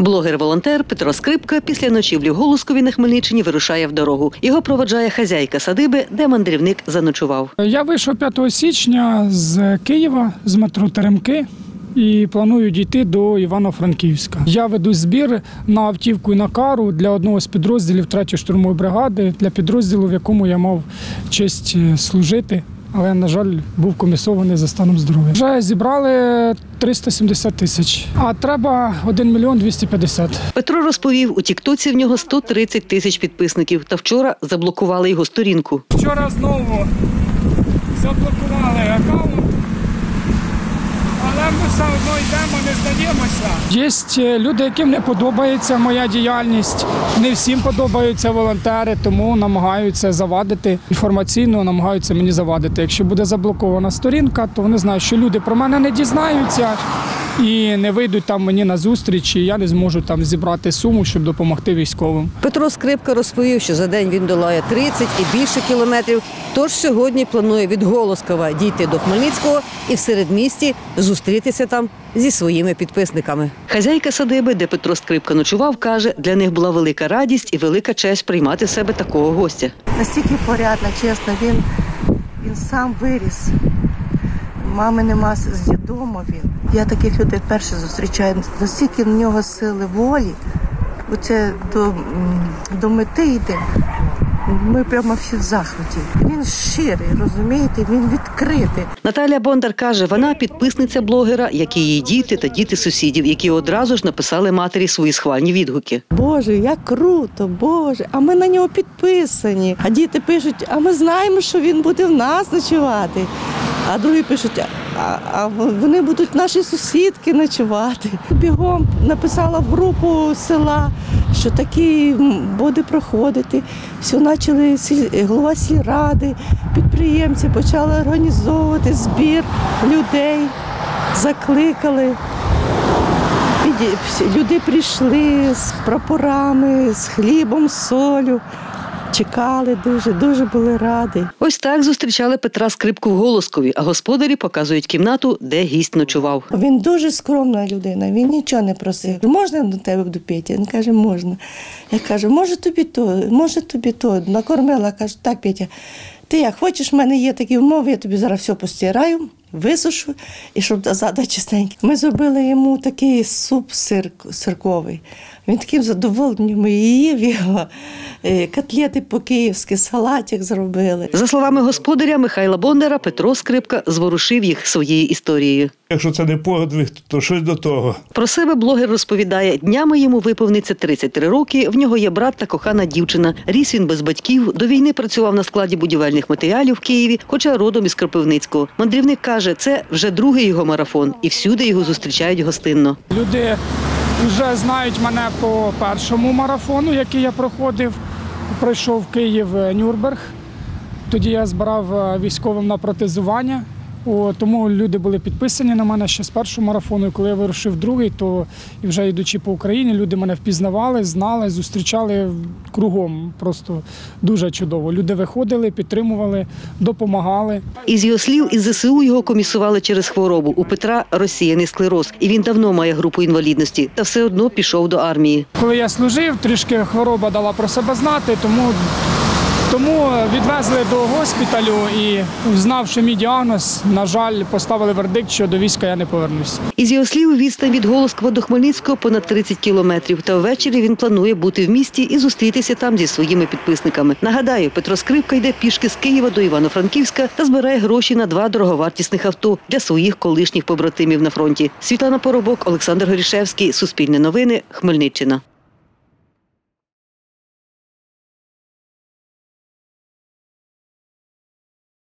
Блогер-волонтер Петро Скрипка після ночівлі в Голоскові на Хмельниччині вирушає в дорогу. Його проводжає хазяйка садиби, де мандрівник заночував. Я вийшов 5 січня з Києва, з метро Теремки. І планую дійти до Івано-Франківська. Я веду збір на автівку і на кару для одного з підрозділів 3-ї штурмової бригади, для підрозділу, в якому я мав честь служити, але, на жаль, був комісований за станом здоров'я. Вже зібрали 370 тисяч, а треба 1 мільйон 250. Петро розповів, у тіктоці в нього 130 тисяч підписників, та вчора заблокували його сторінку. Вчора знову заблокували аккаунт. Але ми все одно йдемо, не здаємося. Є люди, яким не подобається моя діяльність. Не всім подобаються волонтери, тому намагаються завадити. Інформаційно намагаються мені завадити. Якщо буде заблокована сторінка, то вони знають, що люди про мене не дізнаються і не вийдуть там мені на зустріч, і я не зможу там зібрати суму, щоб допомогти військовим. Петро Скрипка розповів, що за день він долає 30 і більше кілометрів, тож сьогодні планує від Голоскова дійти до Хмельницького і в середмісті зустрітися там зі своїми підписниками. Хазяйка садиби, де Петро Скрипка ночував, каже, для них була велика радість і велика честь приймати в себе такого гостя. Настільки порядно, чесно, він сам виріс. Мами нема з дому він. Я таких людей вперше зустрічаю. Настільки в нього сили волі, оце до мети йде. Ми прямо всі в захваті. Він щирий, розумієте, він відкритий. Наталя Бондар каже, вона підписниця блогера, як і її діти та діти сусідів, які одразу ж написали матері свої схвальні відгуки. Боже, як круто, Боже, а ми на нього підписані. А діти пишуть, а ми знаємо, що він буде в нас ночувати. А другі пишуть, а вони будуть наші сусідки ночувати. Бігом написала в групу села, що такий буде проходити. Все почали голова сільради, підприємці почали організовувати збір людей, закликали. Люди прийшли з прапорами, з хлібом, з солью. Чекали дуже були раді. Ось так зустрічали Петра Скрипку в Голоскові, а господарі показують кімнату, де гість ночував. Він дуже скромна людина, він нічого не просив. Можна до тебе до Петя? Він каже, можна. Я кажу, може тобі то. Накормила, кажу, так, Петя, ти як хочеш, в мене є такі умови, я тобі зараз все постираю, висушу, і щоб назад чистенький. Ми зробили йому такий суп сирковий. Він таким задоволенням їв його. Котлети по-київськи, салатик зробили. За словами господаря Михайла Бондара, Петро Скрипка зворушив їх своєю історією. Якщо це не подвиг, то щось до того. Про себе блогер розповідає, днями йому виповниться 33 роки, в нього є брат та кохана дівчина. Ріс він без батьків, до війни працював на складі будівельних матеріалів в Києві, хоча родом із Кропивницького. Мандрівник каже, це вже другий його марафон, і всюди його зустрічають гостинно. Люди вже знають мене по першому марафону, який я проходив. Пройшов в Київ Нюрнберг. Тоді я збирав військовим на протезування. Тому люди були підписані на мене ще з першого марафону. І коли я вирушив другий, то і вже йдучи по Україні, люди мене впізнавали, знали, зустрічали кругом. Просто дуже чудово. Люди виходили, підтримували, допомагали. Із його слів, із ЗСУ його комісували через хворобу. У Петра розсіяний склероз, і він давно має групу інвалідності, та все одно пішов до армії. Коли я служив, трішки хвороба дала про себе знати, тому відвезли до госпіталю і, знавши мій діагноз, на жаль, поставили вердикт, що до війська я не повернусь. Із його слів, відстань від Голоскова до Хмельницького понад 30 кілометрів. Та ввечері він планує бути в місті і зустрітися там зі своїми підписниками. Нагадаю, Петро Скрипка йде пішки з Києва до Івано-Франківська та збирає гроші на 2 дороговартісних авто для своїх колишніх побратимів на фронті. Світлана Поробок, Олександр Горішевський, Суспільне новини, Хмельниччина.